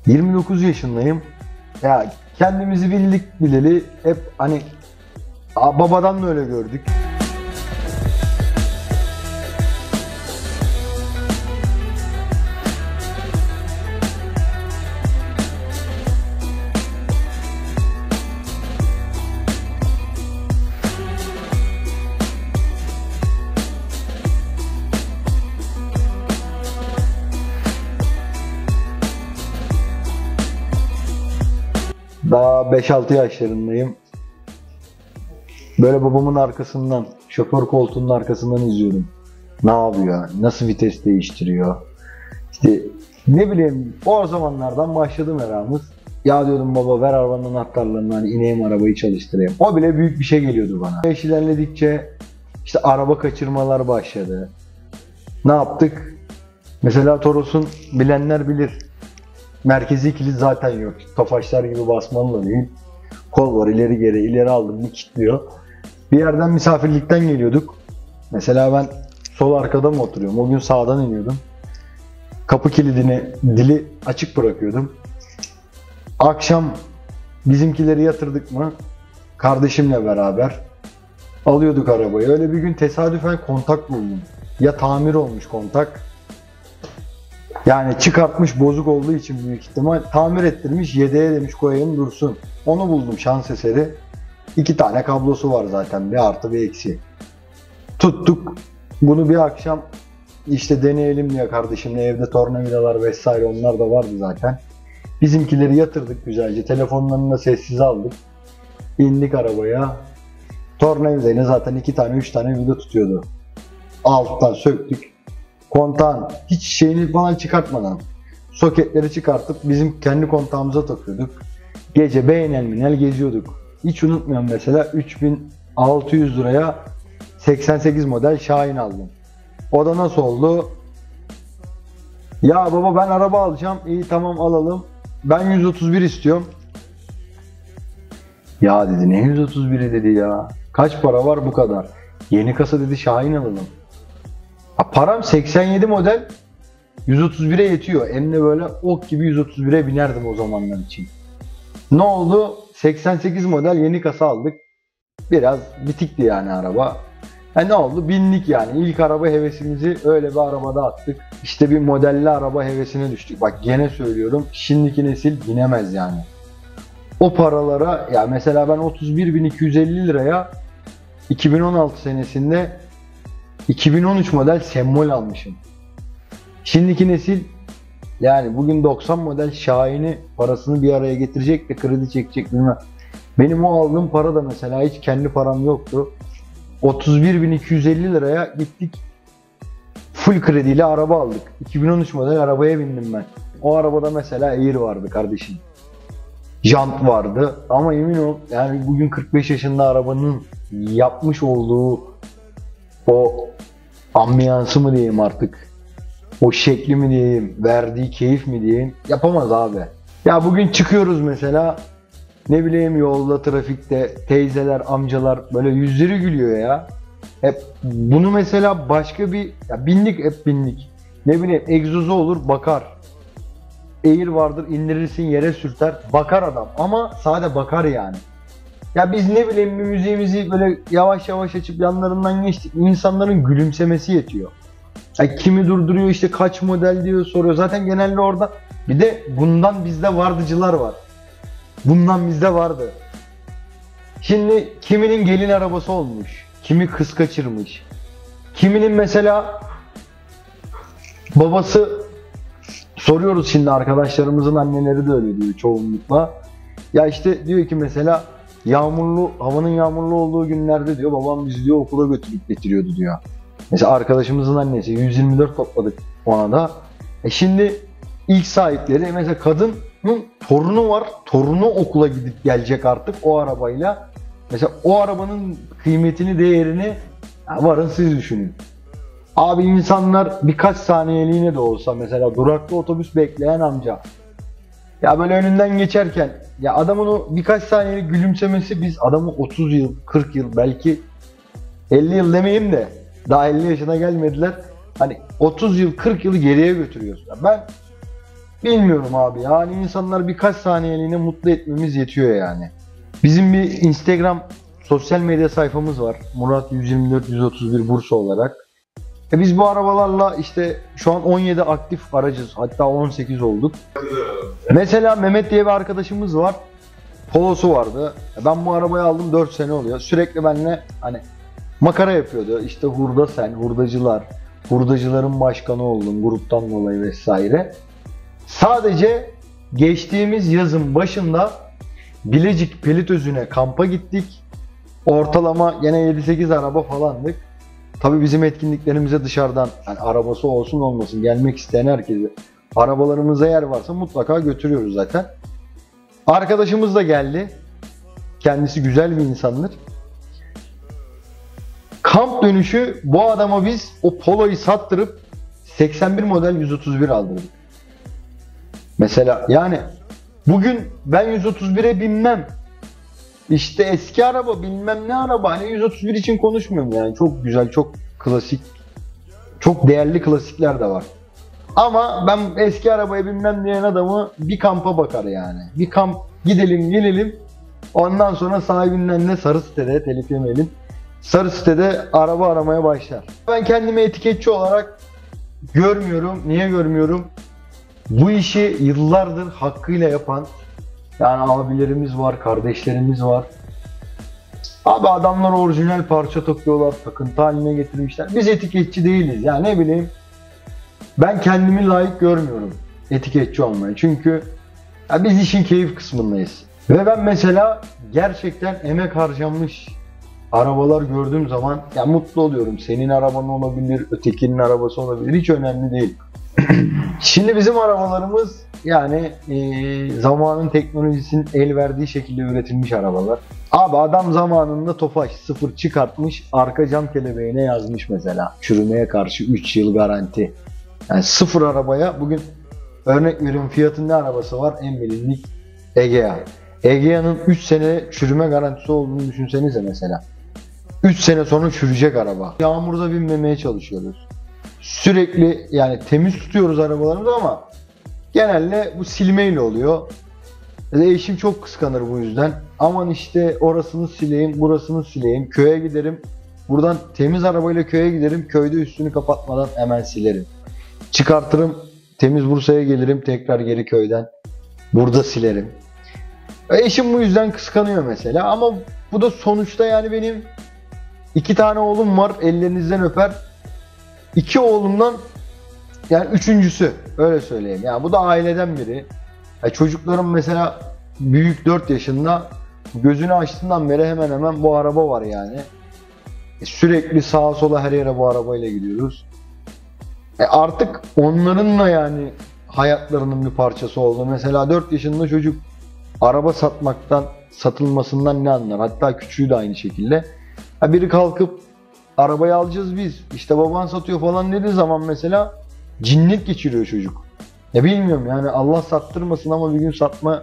29 yaşındayım. Ya kendimizi bildik bileli hep hani babadan da öyle gördük. Daha 5-6 yaşlarındayım. Böyle babamın arkasından, şoför koltuğunun arkasından izliyordum. Ne yapıyor? Nasıl vites değiştiriyor? İşte ne bileyim o zamanlardan başladı meramız. Ya diyordum baba ver arabanın anahtarlarını hani ineyim arabayı çalıştırayım. O bile büyük bir şey geliyordu bana. Yaş ilerledikçe işte araba kaçırmalar başladı. Ne yaptık? Mesela Toros'un bilenler bilir. Merkezi kilit zaten yok. Tofaşlar gibi basmalı da değil. Kol var ileri geri ileri aldım bir kilitliyor. Bir yerden misafirlikten geliyorduk. Mesela ben sol arkada mı oturuyorum? O gün sağdan iniyordum. Kapı kilidini dili açık bırakıyordum. Akşam bizimkileri yatırdık mı kardeşimle beraber alıyorduk arabayı. Öyle bir gün tesadüfen kontak buldum. Ya tamir olmuş kontak. Yani çıkartmış bozuk olduğu için büyük ihtimal tamir ettirmiş yedeğe demiş koyayım dursun. Onu buldum şans eseri. 2 tane kablosu var zaten bir artı bir eksi. Tuttuk bunu bir akşam işte deneyelim diye kardeşimle evde tornavidalar vesaire onlar da vardı zaten. Bizimkileri yatırdık güzelce telefonlarını da sessize aldık. İndik arabaya. Tornavidayla zaten 2 tane 3 tane vida tutuyordu. Alttan söktük. Kontağın hiç şeyini falan çıkartmadan soketleri çıkartıp bizim kendi kontağımıza takıyorduk. Gece beynel minel geziyorduk. Hiç unutmuyorum mesela 3600 liraya 88 model Şahin aldım. O da nasıl oldu? Ya baba ben araba alacağım. İyi tamam alalım. Ben 131 istiyorum. Ya dedi ne 131'i dedi ya. Kaç para var bu kadar. Yeni kasa dedi Şahin alalım. Ha, param 87 model 131'e yetiyor. Hem de böyle ok gibi 131'e binerdim o zamanlar için. Ne oldu? 88 model yeni kasa aldık. Biraz bitikti yani araba. Ne oldu? Bindik yani. İlk araba hevesimizi öyle bir arabada attık. İşte bir modelli araba hevesine düştük. Bak gene söylüyorum. Şimdiki nesil binemez yani. O paralara ya mesela ben 31.250 liraya 2016 senesinde 2013 model Semmol almışım. Şimdiki nesil yani bugün 90 model Şahin'i parasını bir araya getirecek de kredi çekecek bilmem. Benim o aldığım para da mesela hiç kendi param yoktu. 31.250 liraya gittik. Full krediyle araba aldık. 2013 model arabaya bindim ben. O arabada mesela Air vardı kardeşim. Jant vardı ama emin ol yani bugün 45 yaşında arabanın yapmış olduğu o ambiyansı mı diyeyim artık, o şekli mi diyeyim, verdiği keyif mi diyeyim yapamaz abi. Ya bugün çıkıyoruz mesela ne bileyim yolda trafikte teyzeler amcalar böyle yüzleri gülüyor ya. Hep bunu mesela başka bir ya bindik hep bindik. Ne bileyim egzozu olur bakar. Air vardır indirirsin yere sürter bakar adam ama sade bakar yani. Ya biz ne bileyim bir müziğimizi böyle yavaş yavaş açıp yanlarından geçtik. İnsanların gülümsemesi yetiyor. Ya kimi durduruyor işte kaç model diyor soruyor. Zaten genelde orada bir de bundan bizde vardıcılar var. Bundan bizde vardı. Şimdi kiminin gelin arabası olmuş. Kimi kız kaçırmış. Kiminin mesela babası soruyoruz şimdi arkadaşlarımızın anneleri de öyle diyor çoğunlukla. Ya işte diyor ki mesela yağmurlu, havanın yağmurlu olduğu günlerde diyor babam bizi diyor okula götürüp getiriyordu diyor. Mesela arkadaşımızın annesi 124 topladık ona da. Şimdi ilk sahipleri mesela kadının torunu var. Torunu okula gidip gelecek artık o arabayla. Mesela o arabanın kıymetini, değerini varın siz düşünün. Abi insanlar birkaç saniyeliğine de olsa mesela durakta otobüs bekleyen amca. Ya böyle önünden geçerken ya adamın o birkaç saniyelik gülümsemesi biz adamı 30 yıl, 40 yıl belki 50 yıl demeyeyim de daha 50 yaşına gelmediler. Hani 30 yıl, 40 yılı geriye götürüyoruz. Ben bilmiyorum abi. Yani insanlar birkaç saniyeliğine mutlu etmemiz yetiyor yani. Bizim bir Instagram sosyal medya sayfamız var. Murat 124 131 Bursa olarak. Biz bu arabalarla işte şu an 17 aktif aracız. Hatta 18 olduk. Mesela Mehmet diye bir arkadaşımız var. Polosu vardı. Ben bu arabayı aldım 4 sene oluyor. Sürekli benimle hani makara yapıyordu. İşte hurda sen, hurdacılar, hurdacıların başkanı oldum gruptan dolayı vesaire. Sadece geçtiğimiz yazın başında Bilecik Pelitözü'ne kampa gittik. Ortalama gene 7-8 araba falandık. Tabii bizim etkinliklerimize dışarıdan yani arabası olsun olmasın gelmek isteyen herkese arabalarımıza yer varsa mutlaka götürüyoruz zaten. Arkadaşımız da geldi. Kendisi güzel bir insandır. Kamp dönüşü bu adama biz o Polo'yu sattırıp 81 model 131 aldırdık. Mesela yani bugün ben 131'e binmem. İşte eski araba bilmem ne araba. Hani 131 için konuşmuyorum yani. Çok güzel, çok klasik, çok değerli klasikler de var. Ama ben eski arabaya binmem diyen adamı bir kampa bakar yani. Bir kamp gidelim gelelim. Ondan sonra sahibinden de sarı sitede, telif yemeyelim. Sarı sitede araba aramaya başlar. Ben kendimi etiketçi olarak görmüyorum. Niye görmüyorum? Bu işi yıllardır hakkıyla yapan yani abilerimiz var, kardeşlerimiz var. Abi adamlar orijinal parça takıyorlar, takıntı haline getirmişler. Biz etiketçi değiliz. Yani ne bileyim ben kendimi layık görmüyorum etiketçi olmaya. Çünkü ya biz işin keyif kısmındayız. Ve ben mesela gerçekten emek harcanmış arabalar gördüğüm zaman ya mutlu oluyorum. Senin araban olabilir, ötekinin arabası olabilir. Hiç önemli değil. Şimdi bizim arabalarımız yani zamanın teknolojisinin el verdiği şekilde üretilmiş arabalar. Abi adam zamanında Tofaş 0 çıkartmış, arka cam kelebeğine yazmış mesela. Çürümeye karşı 3 yıl garanti. Yani sıfır arabaya bugün örnek veriyorum fiyatın ne arabası var? En bilindik Egea. Egea'nın 3 sene çürüme garantisi olduğunu düşünsenize mesela. 3 sene sonra çürüyecek araba. Yağmurda binmemeye çalışıyoruz. Sürekli yani temiz tutuyoruz arabalarımızı ama genelde bu silmeyle oluyor. Eşim çok kıskanır bu yüzden. Aman işte orasını sileyim, burasını sileyim. Köye giderim. Buradan temiz arabayla köye giderim. Köyde üstünü kapatmadan hemen silerim. Çıkartırım. Temiz Bursa'ya gelirim. Tekrar geri köyden. Burada silerim. Eşim bu yüzden kıskanıyor mesela. Ama bu da sonuçta yani benim 2 tane oğlum var. Ellerinizden öper. 2 oğlumdan yani üçüncüsü. Öyle söyleyeyim. Yani bu da aileden biri. Çocuklarım mesela büyük 4 yaşında gözünü açtığından beri hemen hemen bu araba var yani. Sürekli sağa sola her yere bu arabayla gidiyoruz. Artık onların da yani hayatlarının bir parçası oldu. Mesela 4 yaşında çocuk araba satmaktan, satılmasından ne anlar? Hatta küçüğü de aynı şekilde. Biri kalkıp arabayı alacağız biz, İşte baban satıyor falan dediği zaman mesela cinnet geçiriyor çocuk. Ya bilmiyorum yani Allah sattırmasın ama bir gün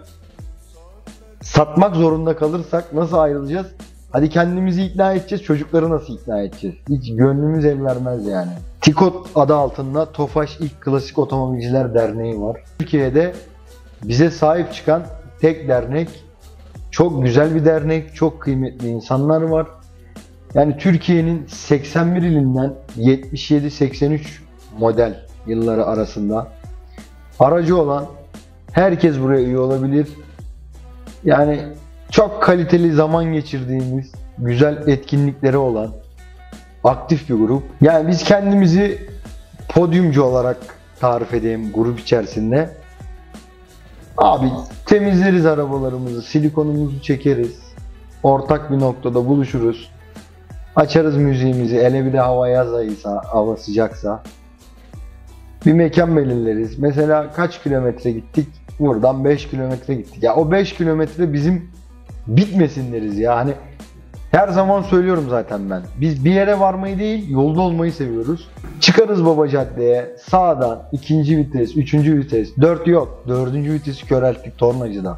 satmak zorunda kalırsak nasıl ayrılacağız? Hadi kendimizi ikna edeceğiz, çocukları nasıl ikna edeceğiz? Hiç gönlümüz el vermez yani. TİKOT adı altında Tofaş İlk Klasik Otomobilciler Derneği var. Türkiye'de bize sahip çıkan tek dernek. Çok güzel bir dernek, çok kıymetli insanlar var. Yani Türkiye'nin 81 ilinden 77-83 model yılları arasında aracı olan herkes buraya üye olabilir. Yani çok kaliteli zaman geçirdiğimiz, güzel etkinlikleri olan aktif bir grup. Yani biz kendimizi podyumcu olarak tarif edeyim grup içerisinde. Abi temizleriz arabalarımızı, silikonumuzu çekeriz. Ortak bir noktada buluşuruz. Açarız müziğimizi, hele bir de hava yaz ayıysa, hava sıcaksa. Bir mekan belirleriz. Mesela kaç kilometre gittik? Buradan 5 kilometre gittik. Ya o 5 kilometre bizim bitmesin deriz ya. Hani her zaman söylüyorum zaten ben. Biz bir yere varmayı değil, yolda olmayı seviyoruz. Çıkarız baba caddeye, sağdan, ikinci vites, üçüncü vites, 4 yok. Dördüncü vitesi körelttik tornacıda.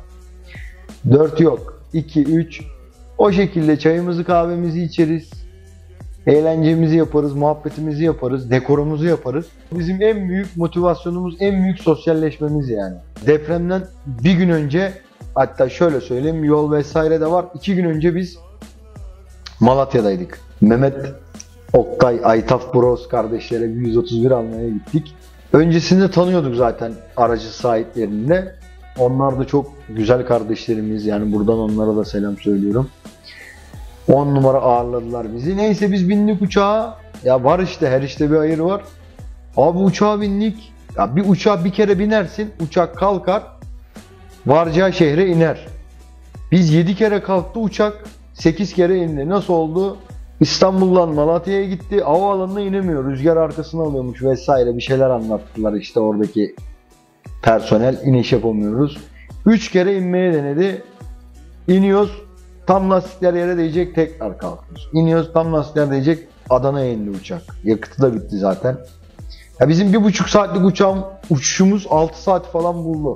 4 yok. 2, 3. O şekilde çayımızı kahvemizi içeriz. Eğlencemizi yaparız, muhabbetimizi yaparız, dekorumuzu yaparız. Bizim en büyük motivasyonumuz, en büyük sosyalleşmemiz yani. Depremden bir gün önce, hatta şöyle söyleyeyim, yol vesaire de var. 2 gün önce biz Malatya'daydık. Mehmet, Oktay, Aytaf Bros kardeşlere bir 131 almaya gittik. Öncesinde tanıyorduk zaten aracı sahiplerini de. Onlar da çok güzel kardeşlerimiz, yani buradan onlara da selam söylüyorum. 10 numara ağırladılar bizi. Neyse biz bindik uçağa. Ya var işte, her işte bir hayır var. Abi uçağa bindik. Ya bir uçağa bir kere binersin, uçak kalkar, varacağı şehre iner. Biz 7 kere kalktı uçak, 8 kere indi. Nasıl oldu? İstanbul'dan Malatya'ya gitti. Havaalanına inemiyor. Rüzgar arkasına alıyormuş vesaire, bir şeyler anlattılar işte oradaki personel. İniş yapamıyoruz. 3 kere inmeye denedi. İniyoruz. Tam lastikler yere değecek, tekrar kalkıyoruz. İniyoruz, tam lastikler değecek, Adana'ya indi uçak. Yakıtı da bitti zaten. Ya bizim 1,5 saatlik uçuşumuz 6 saat falan buldu.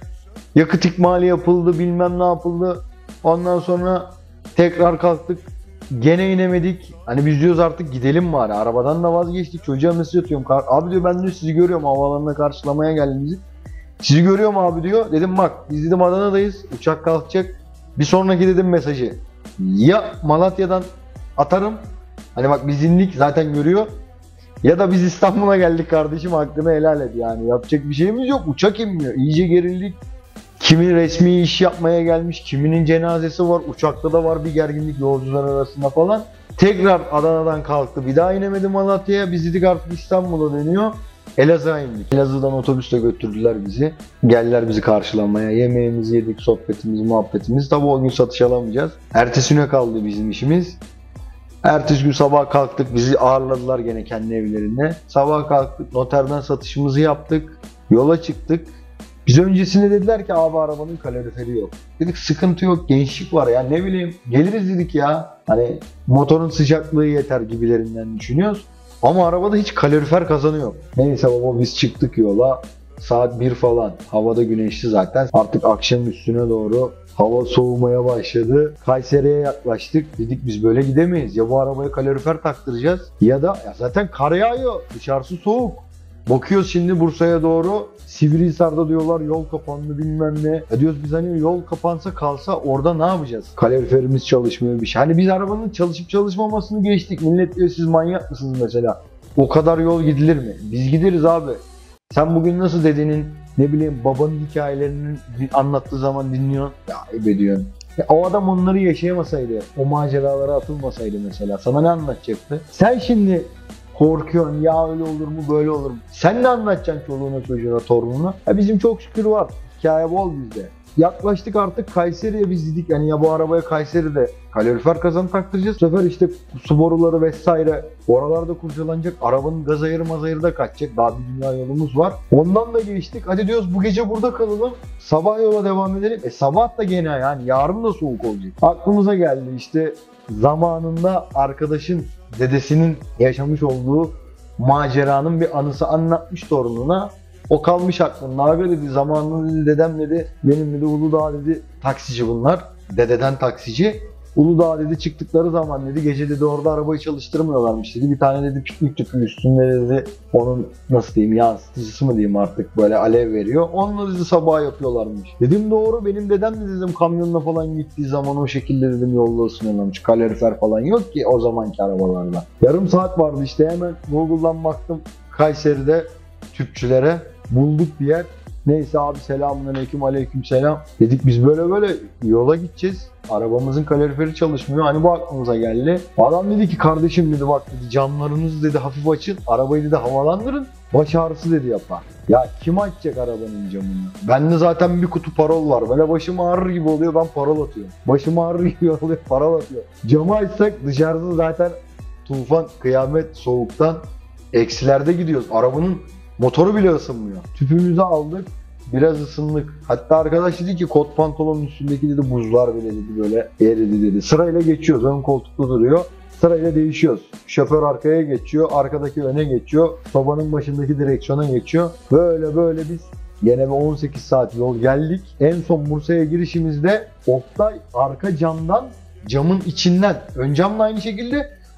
Yakıt ikmali yapıldı, bilmem ne yapıldı. Ondan sonra tekrar kalktık. Gene inemedik. Hani biz diyoruz artık gidelim bari. Arabadan da vazgeçtik. Çocuğa mesaj atıyorum. Abi diyor, ben diyor sizi görüyorum, havaalanına karşılamaya geldiniz. Sizi görüyorum abi diyor. Dedim bak, biz dedim Adana'dayız. Uçak kalkacak. Bir sonraki dedim mesajı ya Malatya'dan atarım, hani bak biz indik zaten görüyor, ya da biz İstanbul'a geldik kardeşim, hakkını helal et, yani yapacak bir şeyimiz yok, uçak inmiyor. İyice gerildik. Kimi resmi iş yapmaya gelmiş, kiminin cenazesi var, uçakta da var bir gerginlik yolcular arasında falan. Tekrar Adana'dan kalktı, bir daha inemedi Malatya'ya. Biz dedik artık İstanbul'a dönüyor. Elazığ'a indik. Elazığ'dan otobüsle götürdüler bizi. Geldiler bizi karşılamaya. Yemeğimizi yedik, sohbetimiz, muhabbetimiz. Tabi o gün satış alamayacağız. Ertesi güne kaldı bizim işimiz. Ertesi gün sabah kalktık. Bizi ağırladılar gene kendi evlerine. Sabah kalktık. Noterden satışımızı yaptık. Yola çıktık. Biz öncesinde dediler ki abi arabanın kaloriferi yok. Dedik sıkıntı yok, gençlik var ya, ne bileyim geliriz dedik ya. Hani motorun sıcaklığı yeter gibilerinden düşünüyoruz. Ama arabada hiç kalorifer kazanı yok. Neyse baba, biz çıktık yola. Saat 1 falan. Havada güneşli zaten. Artık akşam üstüne doğru hava soğumaya başladı. Kayseri'ye yaklaştık. Dedik biz böyle gidemeyiz. Ya bu arabaya kalorifer taktıracağız, ya da ya zaten kar yağıyor. Dışarısı soğuk. Bakıyoruz şimdi Bursa'ya doğru. Sivrihisar'da diyorlar yol kapandı bilmem ne. Ya diyoruz biz hani yol kapansa kalsa orada ne yapacağız? Kaloriferimiz çalışmıyor bir şey. Hani biz arabanın çalışıp çalışmamasını geçtik. Millet diyor siz manyak mısınız mesela? O kadar yol gidilir mi? Biz gideriz abi. Sen bugün nasıl dedenin, ne bileyim babanın hikayelerini anlattığı zaman dinliyorsun. Ya ediyorsun. Ya o adam onları yaşayamasaydı, o maceralara atılmasaydı mesela sana ne anlatacaktı? Sen şimdi korkuyorsun, ya öyle olur mu böyle olur mu? Sen ne anlatacaksın çoluğuna çocuğuna torununa? Ya bizim çok şükür var. Hikaye bol bizde. Yaklaştık artık Kayseri'ye, biz dedik yani ya bu arabaya Kayseri'de kalorifer kazanı taktıracağız. Bu sefer işte su boruları vesaire oralarda kurcalanacak. Arabanın gaz ayarı mazayarı da kaçacak. Daha bir dünya yolumuz var. Ondan da geçtik. Hadi diyoruz bu gece burada kalalım. Sabah yola devam edelim. Sabah da gene yani yarın da soğuk olacak. Aklımıza geldi işte zamanında arkadaşın dedesinin yaşamış olduğu maceranın bir anısı anlatmış torununa. O kalmış aklımda. Abi dedi zamanında dedi, dedem dedi benim dedi Uludağ dedi taksici bunlar. Dededen taksici. Uludağ dedi çıktıkları zaman dedi gece dedi orada arabayı çalıştırmıyorlarmış dedi. Bir tane dedi piknik tüpü üstünde dedi onun nasıl diyeyim yansıtıcısı mı diyeyim artık böyle alev veriyor. Onunla dedi sabah yapıyorlarmış. Dedim doğru, benim dedem de dedim kamyonla falan gittiği zaman o şekilde dedim yolda ısınıyorlarmış. Kalorifer falan yok ki o zamanki arabalarda. Yarım saat vardı işte, hemen Google'dan baktım Kayseri'de tüpçülere. Bulduk bir yer. Neyse abi selamünaleyküm, aleykümselam. Dedik biz böyle böyle yola gideceğiz. Arabamızın kaloriferi çalışmıyor. Hani bu aklımıza geldi. Adam dedi ki kardeşim dedi bak dedi camlarınızı dedi hafif açın. Arabayı dedi havalandırın. Baş ağrısı dedi yapar. Ya kim açacak arabanın camını? Bende zaten bir kutu parol var. Böyle başım ağrır gibi oluyor, ben parol atıyorum. Başım ağrır gibi oluyor, parol atıyorum. Camı açsak dışarıda zaten tufan, kıyamet, soğuktan eksilerde gidiyoruz. Arabanın motoru bile ısınmıyor. Tüpümüzü aldık. Biraz ısındık. Hatta arkadaş dedi ki kot pantolonun üstündeki dedi buzlar bile dedi böyle eridi dedi. Sırayla geçiyoruz. Ön koltukta duruyor. Sırayla değişiyoruz. Şoför arkaya geçiyor. Arkadaki öne geçiyor. Sobanın başındaki direksiyona geçiyor. Böyle böyle biz gene bir 18 saat yol geldik. En son Bursa'ya girişimizde Oktay arka camdan, camın içinden, ön camla aynı şekilde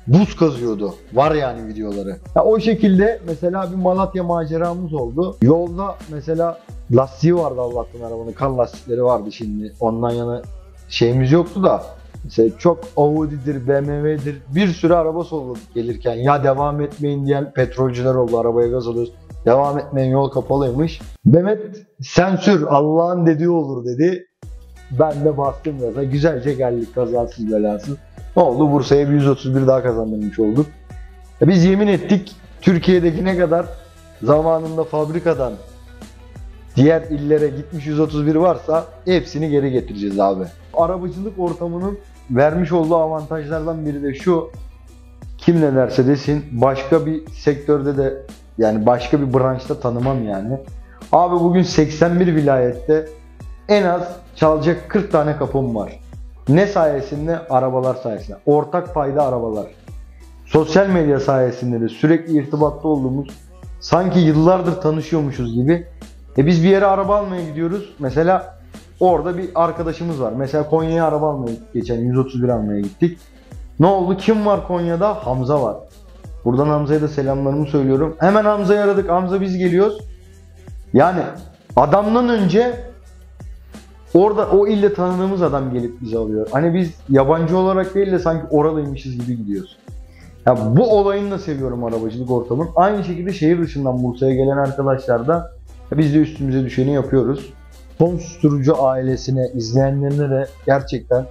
buz kazıyordu. Var yani videoları. Ya o şekilde mesela bir Malatya maceramız oldu. Yolda mesela lastiği vardı Allah'tan arabanın. Kar lastikleri vardı şimdi. Ondan yana şeyimiz yoktu da. Mesela çok Audi'dir, BMW'dir bir sürü araba solladık gelirken. Ya devam etmeyin diyen petrolcüler oldu. Arabaya gaz alıyoruz. Devam etmeyin, yol kapalıymış. Mehmet sen sür, Allah'ın dediği olur dedi. Ben de bastım gaza. Güzelce geldik kazasız belasız. Ne oldu? Bursa'ya bir 131 daha kazandırmış olduk. Biz yemin ettik Türkiye'deki ne kadar zamanında fabrikadan diğer illere gitmiş 131 varsa hepsini geri getireceğiz abi. Arabacılık ortamının vermiş olduğu avantajlardan biri de şu. Kim ne derse desin başka bir sektörde de yani başka bir branşta tanımam yani. Abi bugün 81 vilayette en az çalacak 40 tane kapım var. Ne sayesinde? Arabalar sayesinde. Ortak payda arabalar. Sosyal medya sayesinde de sürekli irtibatta olduğumuz, sanki yıllardır tanışıyormuşuz gibi. Biz bir yere araba almaya gidiyoruz. Mesela orada bir arkadaşımız var. Mesela Konya'ya araba almaya gittik. Geçen 131 almaya gittik. Ne oldu? Kim var Konya'da? Hamza var. Buradan Hamza'ya da selamlarımı söylüyorum. Hemen Hamza'yı aradık. Hamza biz geliyoruz. Yani adamdan önce orada o ille tanıdığımız adam gelip bizi alıyor. Hani biz yabancı olarak değil de sanki oralıymışız gibi gidiyoruz. Ya bu olayını da seviyorum arabacılık ortamının. Aynı şekilde şehir dışından Bursa'ya gelen arkadaşlar da biz de üstümüze düşeni yapıyoruz. Son Susturucu ailesine, izleyenlerine de gerçekten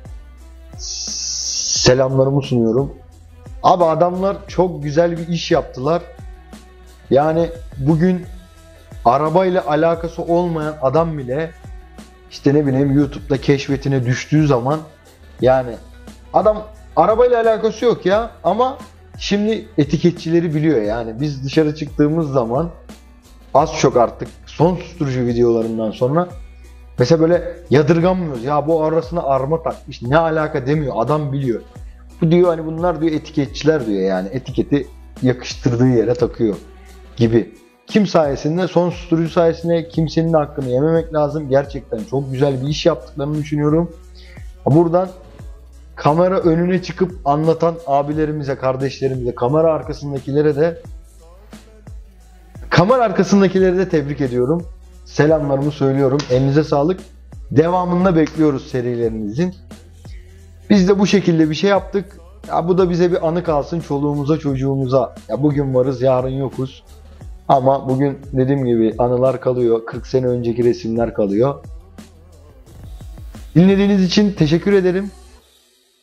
selamlarımı sunuyorum. Abi adamlar çok güzel bir iş yaptılar. Yani bugün arabayla alakası olmayan adam bile işte ne bileyim YouTube'da keşfetine düştüğü zaman yani adam arabayla alakası yok ya ama şimdi etiketçileri biliyor yani. Biz dışarı çıktığımız zaman az çok artık son susturucu videolarından sonra mesela böyle yadırganmıyoruz. Ya bu arasına arma takmış ne alaka demiyor, adam biliyor. Bu diyor hani bunlar diyor etiketçiler diyor yani etiketi yakıştırdığı yere takıyor gibi. Kim sayesinde? Son susturucu sayesinde kimsenin hakkını yememek lazım. Gerçekten çok güzel bir iş yaptıklarını düşünüyorum. Buradan kamera önüne çıkıp anlatan abilerimize, kardeşlerimize, kamera arkasındakileri de tebrik ediyorum. Selamlarımı söylüyorum. Elinize sağlık. Devamında bekliyoruz serilerinizin. Biz de bu şekilde bir şey yaptık. Ya bu da bize bir anı kalsın çoluğumuza, çocuğumuza. Ya bugün varız, yarın yokuz. Ama bugün dediğim gibi anılar kalıyor. 40 sene önceki resimler kalıyor. Dinlediğiniz için teşekkür ederim.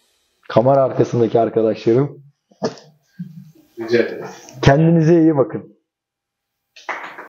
Kamera arkasındaki arkadaşlarım. Rica ederim. Kendinize iyi bakın.